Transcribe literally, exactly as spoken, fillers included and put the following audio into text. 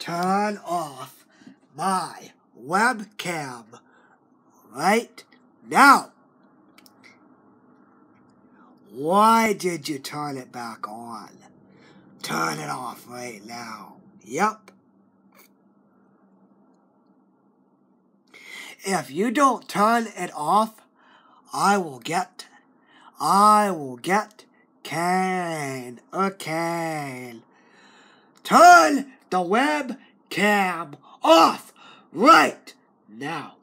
turn off my webcam right now. Why did you turn it back on? Turn it off right now. Yep. If you don't turn it off, I will get, I will get cane, a cane. Turn the webcam off right now.